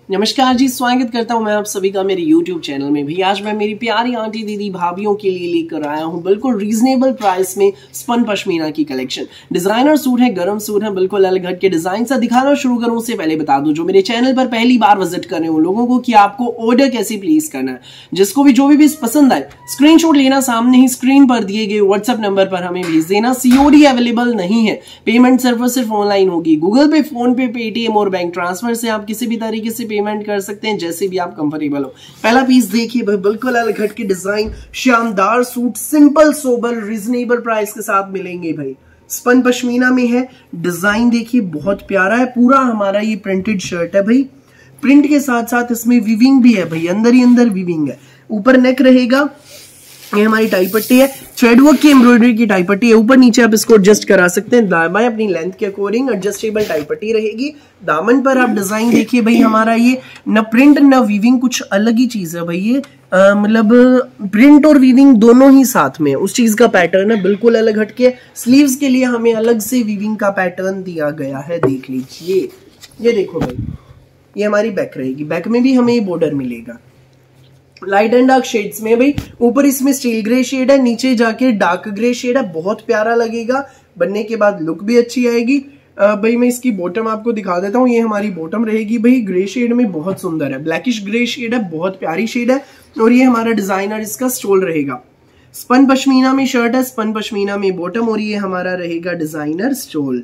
नमस्कार जी, स्वागत करता हूं मैं आप सभी का मेरे YouTube चैनल में। भी आज मैं मेरी प्यारी आंटी दीदी भाभीियों के लिए लेकर आया हूं बिल्कुल रीजनेबल प्राइस में स्पन पश्मीना की कलेक्शन। डिजाइनर सूट है, गरम सूट है, बिल्कुल अलग हट के डिजाइन से दिखाना शुरू करूं उससे पहले बता दूं जो मेरे चैनल पर पहली बार विजिट कर रहे हो लोगों को कि आपको ऑर्डर कैसे प्लेस करना है। जिसको भी जो भी पसंद आए स्क्रीनशॉट लेना, सामने ही स्क्रीन पर दिए गए व्हाट्सएप नंबर पर हमें भेज देना। सीओडी अवेलेबल नहीं है, पेमेंट सिर्फ ऑनलाइन होगी। गूगल पे, फोन पे, पेटीएम और बैंक ट्रांसफर से आप किसी भी तरीके से पेमेंट कर सकते हैं, जैसे भी आप कंफर्टेबल हो। पहला पीस देखिए भाई, बिल्कुल अलग हट के डिजाइन, शानदार suit, simple sober reasonable price के साथ मिलेंगे भाई। स्पन पश्मीना में है, डिजाइन देखिए बहुत प्यारा है। पूरा हमारा ये प्रिंटेड शर्ट है भाई, प्रिंट के साथ साथ इसमें विविंग भी है भाई, अंदर ही अंदर विविंग है। ऊपर नेक रहेगा, ये हमारी टाई पट्टी है, थ्रेडवर्क की एम्ब्रॉयडरी की टाई पट्टी है। ऊपर नीचे आप इसको एडजस्ट करा सकते हैं, दाएं अपनी लेंथ के अकॉर्डिंग एडजस्टेबल टाई पट्टी रहेगी। दामन पर आप डिजाइन देखिए भाई, हमारा ये न प्रिंट न वीविंग, कुछ अलग ही चीज है भाई। ये मतलब प्रिंट और वीविंग दोनों ही साथ में उस चीज का पैटर्न है, बिल्कुल अलग हटके। स्लीव्स के लिए हमें अलग से वीविंग का पैटर्न दिया गया है, देख लीजिए। ये देखो भाई, ये हमारी बैक रहेगी, बैक में भी हमें ये बॉर्डर मिलेगा लाइट एंड डार्क शेड्स में भाई। ऊपर इसमें स्टील ग्रे शेड है, नीचे जाके डार्क ग्रे शेड है, बहुत प्यारा लगेगा। बनने के बाद लुक भी अच्छी आएगी भाई। मैं इसकी बॉटम आपको दिखा देता हूँ, ये हमारी बॉटम रहेगी भाई, ग्रे शेड में बहुत सुंदर है, ब्लैकिश ग्रे शेड है, बहुत प्यारी शेड है। और ये हमारा डिजाइनर इसका स्टोल रहेगा। स्पन पश्मीना में शर्ट है, स्पन पश्मीना में बॉटम, और ये हमारा रहेगा डिजाइनर स्टोल।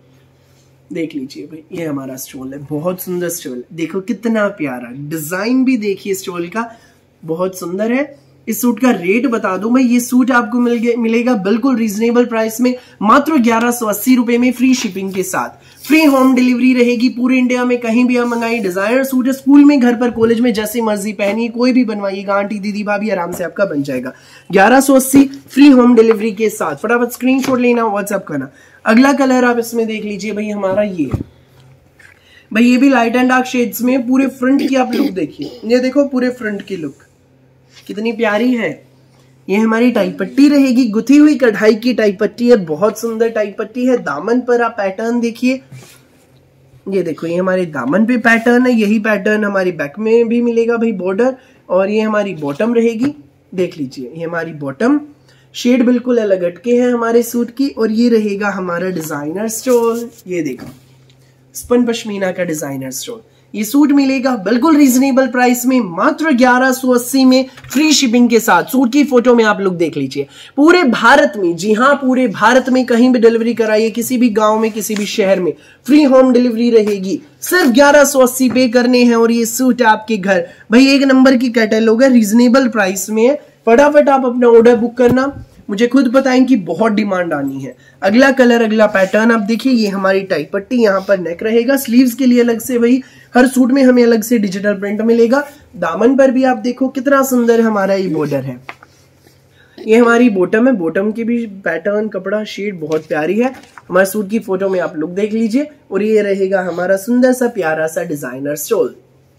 देख लीजिए भाई, ये हमारा स्टोल है, बहुत सुंदर स्टोल। देखो कितना प्यारा डिजाइन भी देखिए स्टोल का, बहुत सुंदर है। इस सूट का रेट बता दूं भाई, ये सूट आपको मिलेगा बिल्कुल रीजनेबल प्राइस में, मात्र 1180 रुपए में, फ्री शिपिंग के साथ। फ्री होम डिलीवरी रहेगी पूरे इंडिया में, कहीं भी आप मंगाइए। डिजाइनर सूट है, स्कूल में, घर पर, कॉलेज में, जैसे मर्जी पहनिए, कोई भी बनवाइएगा, आंटी दीदी भाभी आराम से आपका बन जाएगा। 1180 फ्री होम डिलीवरी के साथ। फटाफट स्क्रीनशॉट लेना, व्हाट्सएप करना। अगला कलर आप इसमें देख लीजिए भाई, हमारा ये है भाई, ये भी लाइट एंड डार्क शेड्स में। पूरे फ्रंट की आप लुक देखिए, ये देखो पूरे फ्रंट की लुक कितनी प्यारी है। ये हमारी टाई पट्टी रहेगी, गुथी हुई कढ़ाई की टाई पट्टी है, बहुत सुंदर टाई पट्टी है। दामन पर आप पैटर्न देखिए, ये देखो, ये हमारे दामन पे पैटर्न है, यही पैटर्न हमारी बैक में भी मिलेगा भाई, बॉर्डर। और ये हमारी बॉटम रहेगी, देख लीजिए, ये हमारी बॉटम शेड बिल्कुल अलग हटके है हमारे सूट की। और ये रहेगा हमारा डिजाइनर स्टोल, ये देखो स्पन पश्मीना का डिजाइनर स्टोल। ये सूट मिलेगा बिल्कुल रीजनेबल प्राइस में, मात्र 1180 में, फ्री शिपिंग के साथ। सूट की फोटो में आप लोग देख लीजिए। पूरे भारत में, जी हाँ, पूरे भारत में कहीं भी डिलीवरी कराइए, किसी भी गांव में, किसी भी शहर में, फ्री होम डिलीवरी रहेगी। सिर्फ 1180 पे करने हैं और ये सूट आपके घर भाई। एक नंबर की कैटलॉग है, रीजनेबल प्राइस में है। फटाफट आप अपना ऑर्डर बुक करना, मुझे खुद बताएं कि बहुत डिमांड आनी है। अगला कलर, अगला पैटर्न आप देखिए, ये हमारी टाई पट्टी, यहाँ पर नेक रहेगा। स्लीव्स के लिए अलग से भाई, हर सूट में हमें अलग से डिजिटल प्रिंट मिलेगा। दामन पर भी आप देखो कितना सुंदर हमारा ये बॉर्डर है। ये हमारी बॉटम है, बॉटम की भी पैटर्न, कपड़ा, शेड बहुत प्यारी है। हमारे सूट की फोटो में आप लुक देख लीजिए। और ये रहेगा हमारा सुंदर सा प्यारा सा डिजाइनर स्टोल।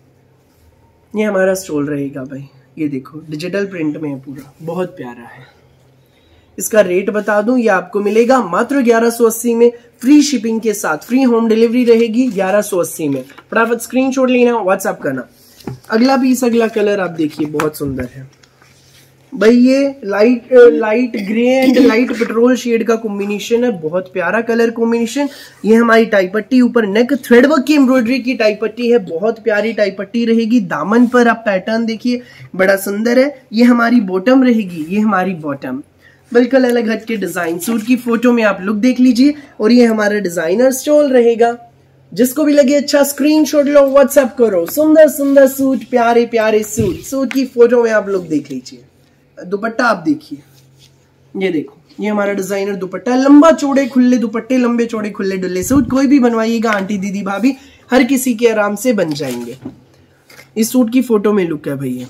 ये हमारा स्टोल रहेगा भाई, ये देखो डिजिटल प्रिंट में है पूरा, बहुत प्यारा है। इसका रेट बता दूं, ये आपको मिलेगा मात्र 1180 में, फ्री शिपिंग के साथ। फ्री होम डिलीवरी रहेगी 1180 में। फटाफट स्क्रीनशॉट लेना, व्हाट्सएप करना। अगला पीस, अगला कलर आप देखिए, बहुत सुंदर है भाई। ये light grey and light petrol shade का कॉम्बिनेशन है, बहुत प्यारा कलर कॉम्बिनेशन। ये हमारी टाई पट्टी, ऊपर नेक थ्रेडवर्क की एम्ब्रॉयडरी की टाई पट्टी है, बहुत प्यारी टाई पट्टी रहेगी। दामन पर आप पैटर्न देखिए, बड़ा सुंदर है। ये हमारी बॉटम रहेगी, ये हमारी बॉटम, बिल्कुल अलग हट के डिजाइन। सूट की फोटो में आप लुक देख लीजिए। और ये हमारा डिजाइनर स्टोल रहेगा। जिसको भी लगे अच्छा स्क्रीनशॉट लो, व्हाट्सएप करो। सुंदर सुंदर सूट, प्यारे प्यारे सूट। सूट की फोटो में आप लोग देख लीजिए। दुपट्टा आप देखिए, ये देखो, ये हमारा डिजाइनर दुपट्टा, लंबा चौड़े खुले दुपट्टे, लंबे चौड़े खुले डुल्ले सूट। कोई भी बनवाइएगा, आंटी दीदी भाभी हर किसी के आराम से बन जाएंगे। इस सूट की फोटो में लुक है भैया।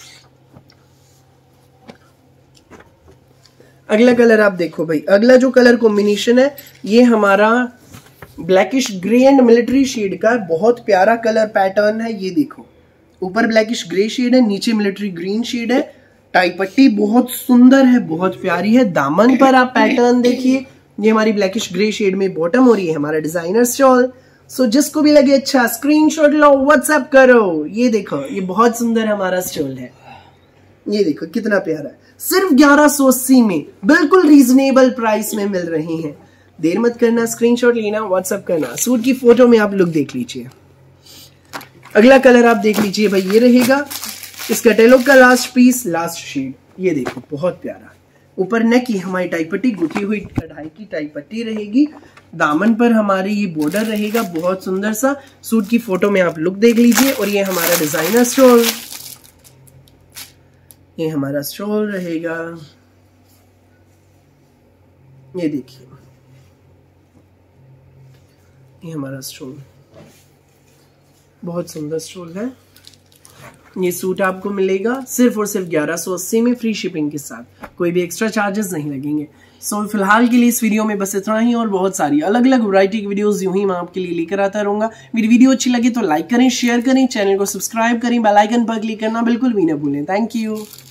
अगला कलर आप देखो भाई, अगला जो कलर कॉम्बिनेशन है, ये हमारा blackish grey and military shade का बहुत प्यारा कलर पैटर्न है। ये देखो, ऊपर ब्लैकिश ग्रे शेड है, नीचे मिलिट्री ग्रीन शेड है। टाई पट्टी बहुत सुंदर है, बहुत प्यारी है। दामन पर आप पैटर्न देखिए, ये हमारी ब्लैकिश ग्रे शेड में बॉटम, और ये हमारा डिजाइनर स्टोल। सो जिसको भी लगे अच्छा स्क्रीनशॉट लो, व्हाट्सएप करो। ये देखो, ये बहुत सुंदर हमारा स्टोल है, ये देखो कितना प्यारा है, सिर्फ 1180 में बिल्कुल रीजनेबल प्राइस में मिल रहे हैं। देर मत करना, स्क्रीनशॉट लेना, व्हाट्सएप करना। सूट की फोटो में आप लुक देख लीजिए। अगला कलर आप देख लीजिए भाई, ये रहेगा इस कैटलॉग का लास्ट पीस, लास्ट शेड। ये देखो बहुत प्यारा, ऊपर नेक की हमारी टाई पट्टी, गुथी हुई कढ़ाई की टाई पट्टी रहेगी, दामन पर हमारी ये बॉर्डर रहेगा, बहुत सुंदर सा। सूट की फोटो में आप लुक देख लीजिए। और ये हमारा डिजाइनर स्टोल, ये हमारा स्टोल रहेगा, ये देखिए ये हमारा स्टोल, बहुत सुंदर स्टोल है। ये सूट आपको मिलेगा सिर्फ और सिर्फ 1180 में, फ्री शिपिंग के साथ, कोई भी एक्स्ट्रा चार्जेस नहीं लगेंगे। सो फिलहाल के लिए इस वीडियो में बस इतना ही, और बहुत सारी अलग अलग वैरायटी की वीडियोस यूं ही मैं आपके लिए लेकर आता रहूंगा। मेरी वीडियो अच्छी लगी तो लाइक करें, शेयर करें, चैनल को सब्सक्राइब करें, बेल आइकन पर क्लिक करना बिल्कुल भी ना भूलें। Thank you.